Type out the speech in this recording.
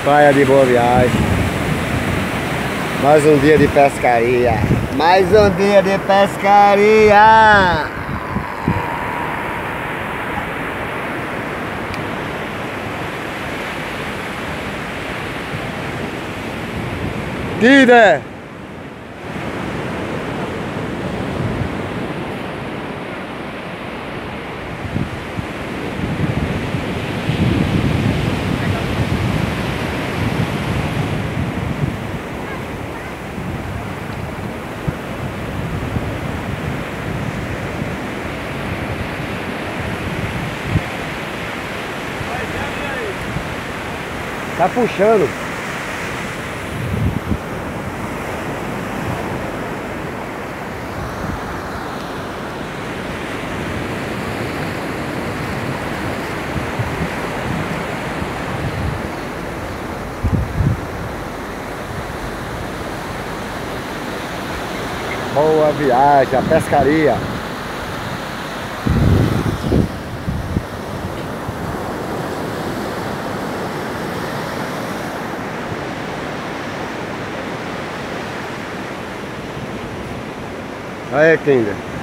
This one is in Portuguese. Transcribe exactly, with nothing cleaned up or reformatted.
Praia de Boa Viagem. Mais um dia de pescaria. Mais um dia de pescaria. Tira! Tá puxando. Boa viagem, a pescaria. Aí, Kinder.